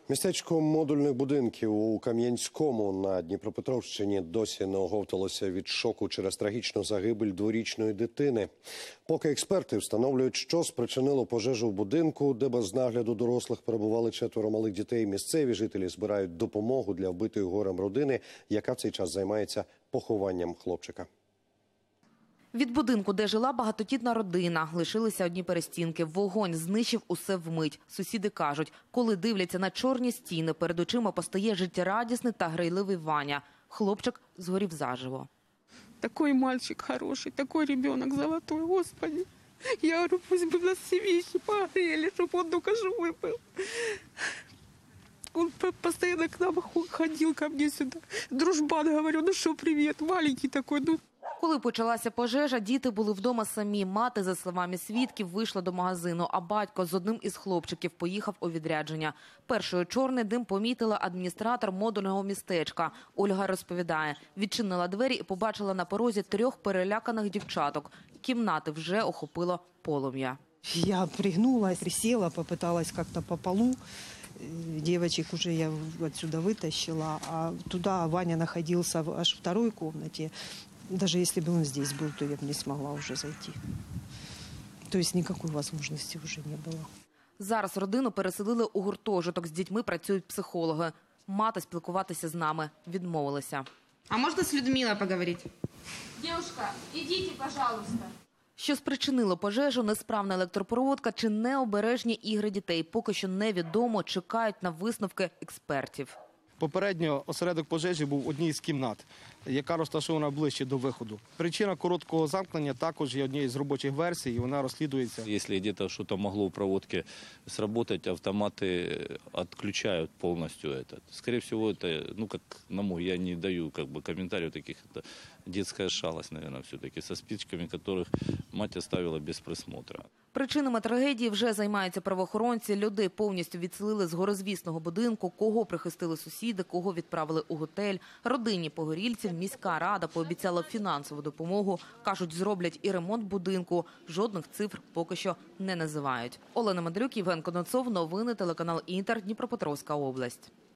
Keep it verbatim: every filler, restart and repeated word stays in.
Містечко модульних будинків у Кам'янському на Дніпропетровщині досі не оговталося від шоку через трагічну загибель дворічної дитини. Поки експерти встановлюють, що спричинило пожежу в будинку, де без нагляду дорослих перебували четверо малих дітей, місцеві жителі збирають допомогу для вбитої горем родини, яка в цей час займається похованням хлопчика. Від будинку, де жила багатодітна родина, лишилися одні перестінки. Вогонь знищив усе вмить. Сусіди кажуть, коли дивляться на чорні стіни, перед очима постає життєрадісний та грайливий Ваня. Хлопчик згорів заживо. Такой мальчик хороший, такой ребенок золотой, Господи. Я говорю, пусть бы нас все вещи погрели, чтобы он только живой был. Он постоянно к нам ходил, ко мне сюда. Дружбан, говорю, ну что, привет, маленький такой, ну. Коли почалася пожежа, діти були вдома самі. Мати, за словами свідків, вийшла до магазину, а батько з одним із хлопчиків поїхав у відрядження. Першою чорний дим помітила адміністратор модульного містечка. Ольга розповідає, відчинила двері і побачила на порозі трьох переляканих дівчаток. Кімнати вже охопило полум'я. Я пригнулась, присела, попыталась как-то по полу. Девочек уже я отсюда вытащила, а туда Ваня находился аж в второй комнате. Даже если бы он здесь был, то я бы не смогла уже зайти. То есть никакой возможности уже не было. Зараз родину переселили у гуртожиток. З дітьми працюють психологи. Мати спілкуватися з нами відмовилася. А можна з Людмилою поговорити? Девушка, ідіть, пожалуйста. Що спричинило пожежу, несправна електропроводка чи необережні ігри дітей, поки що невідомо, чекають на висновки експертів. Попередньо осередок пожежі був в одній з кімнат, яка розташована ближче до виходу. Причина короткого замкнення також є однією з робочих версій, і вона розслідується. Якщо десь щось могло в проводці сработати, автомати відключають повністю це. Скоріше всього, це, ну, як на мой, я не даю как бы, коментарів таких, це дитяча шалость, мабуть, все-таки, зі спичками, яких мать оставила без присмотру. Причинами трагедії вже займаються правоохоронці. Людей повністю відселили з горизвісного будинку, кого прихистили сусіди, кого відправили у готель. Родині погорільців міська рада пообіцяла фінансову допомогу. Кажуть, зроблять і ремонт будинку. Жодних цифр поки що не називають. Олена Мадрюк, Євген Коноцов. Новини телеканал Інтер. Дніпропетровська область.